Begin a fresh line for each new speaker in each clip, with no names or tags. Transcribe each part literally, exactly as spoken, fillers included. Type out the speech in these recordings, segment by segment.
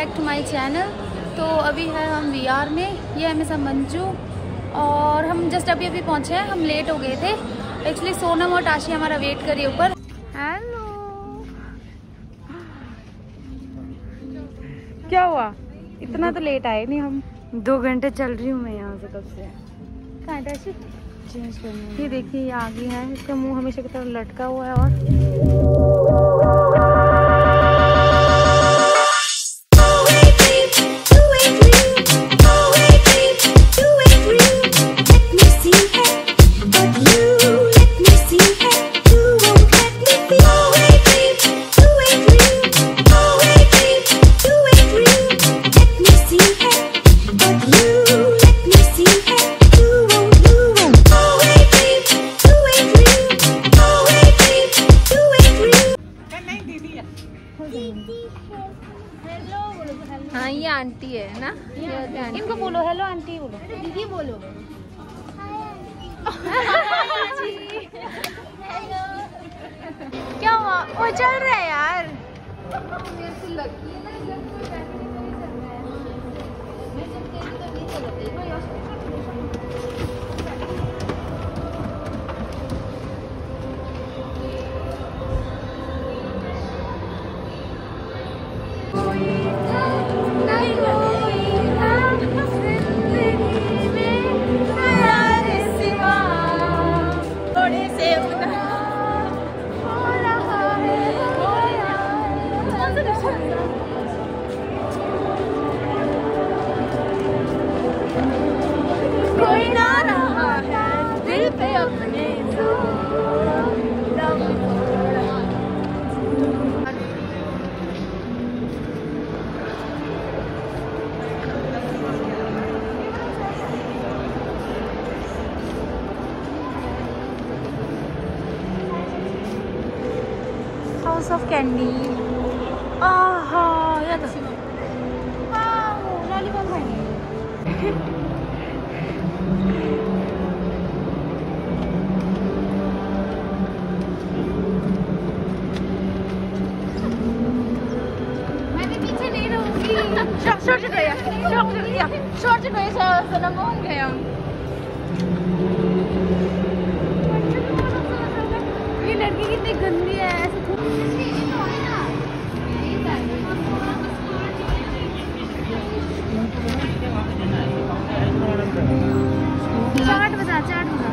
Back to my channel. तो अभी है हम वीआर में, ये है मिस मंजू और हम जस्ट अभी अभी पहुंचे हैं। हम लेट हो गए थे एक्चुअली। सोनम और टाशी हमारा वेट करिए ऊपर। हेलो, क्या हुआ? इतना तो लेट आए नहीं हम।
दो घंटे चल रही हूँ मैं यहाँ से कब से।
कहाँ टाशी?
चेंज करने।
ये देखिए, ये आगे है, इसका मुंह हमेशा की तरह लटका हुआ है। और
हाँ, ये आंटी है ना, ये आंटी।
इनको बोलो हेलो आंटी बोलो।
दीदी बोलो।
क्या हुआ? वो चल रहा है यार। कोई ना रहा है दिल पे अपने हाउस ऑफ कैंडी। आहा, या तो लॉलीपॉप खाएंगे। मैं भी पीछे नहीं रहूंगी। शॉर्ट चुक गया, शॉर्ट चुक गया, शॉर्ट चुक गया, सनम हो गए हम। ये लड़की कितनी गंदी है, ऐसे चाट बता, चाट बता।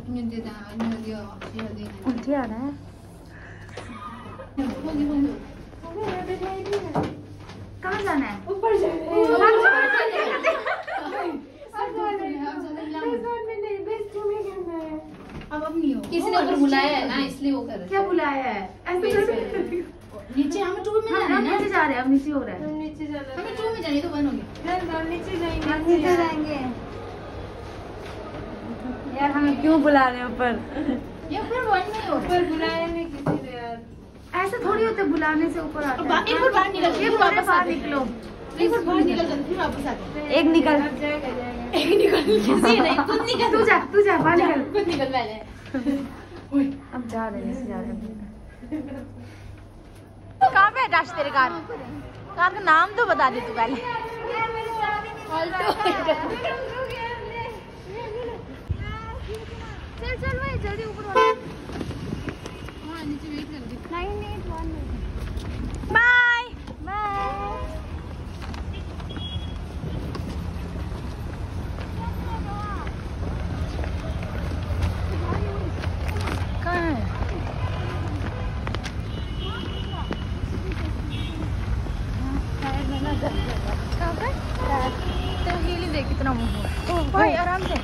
उल्टी आ रहा है। कहाँ जाना है? ऊपर जाना है। अब अब नहीं हो, किसी ने ऊपर बुलाया है ना, इसलिए वो कर। क्या बुलाया है? ऐसे नीचे हम टू में जाना है ना, नीचे जा रहे हैं, अब नीचे हो रहा है। हम नीचे जा रहे हैं, हमें टू में जाने तो बन हो गया। नीचे जाएंगे, हम नीचे जाएंगे यार। हमें क्यों बुला रहे हैं ऊपर? ये ऊपर वन नहीं हो, ऊपर बुलाया नहीं किसी ने यार। ऐसे थोड़ी होते, बुलाने से ऊपर आता है। एक बार बाहर निकल, एक बार बाहर निकलो, एक बार बाहर निकल, फिर वापस आते हैं। एक निकल, जाएगा जाएगा, एक निकल, किसी नहीं, खुद निकल, तू जा, तू जा, बाहर निकल, खुद निकल पहले। अब जा रहे हैं, जा रहे हैं। कहाँ पे है तेरे कार? कार का नाम तो बता दे तू पहले। चल चल भाई जल्दी ऊपर वाला। हाँ नीचे वेट कर दे। Nine eight one. Bye bye. कहाँ है? कहाँ पे? तेरे हीली देख कितना मुँह हुआ। भाई आराम से।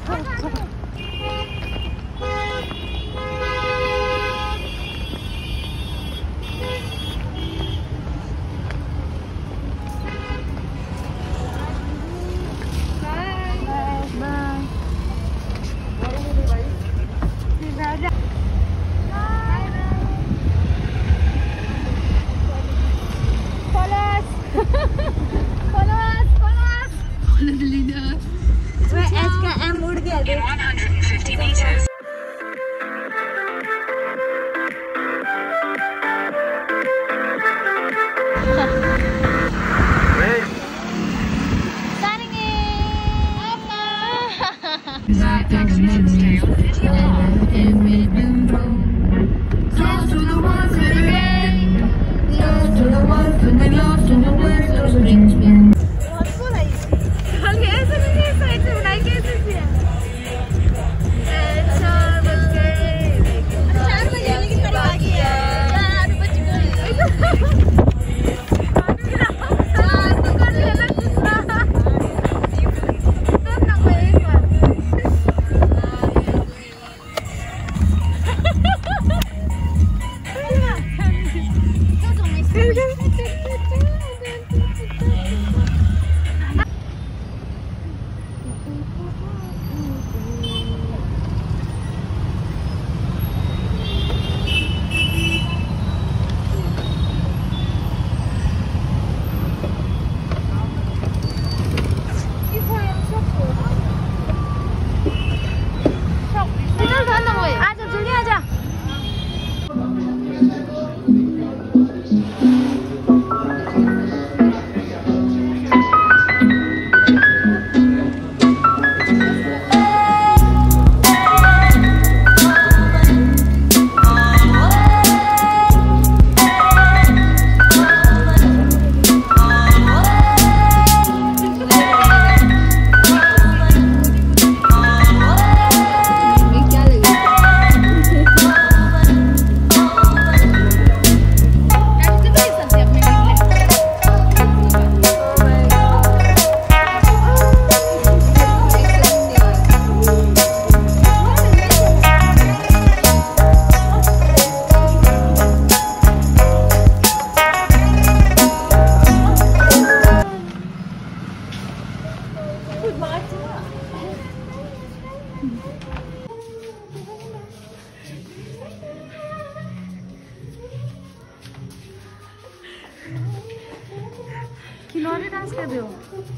किनारे डांस कर रहे हो?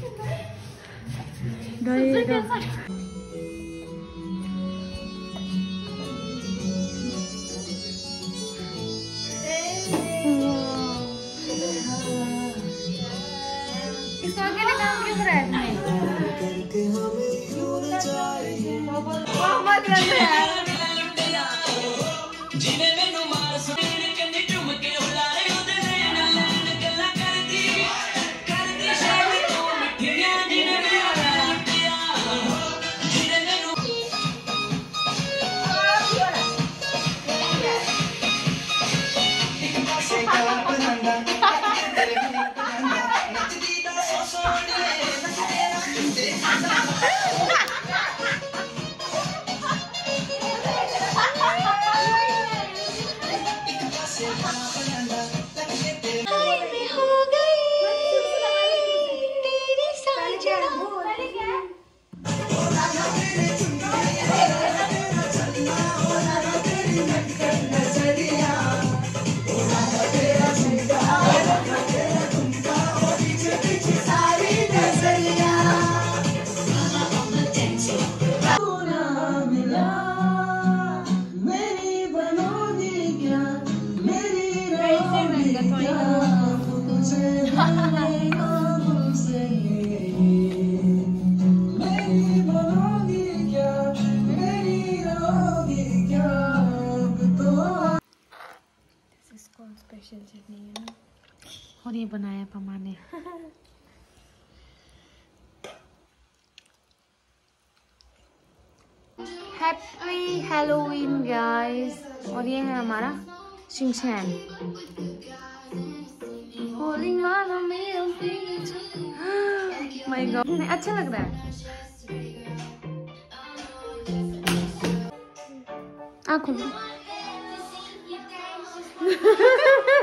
इसको अकेले काम क्यों कर रहा है? बहुत लग रहा है।
स्पेशल चटनी है ना,
और ये बनाया पमा ने। Happy Halloween guys. और ये है हमारा शिंगशैन। माय गॉड, अच्छा लग रहा है। आँख खोलो।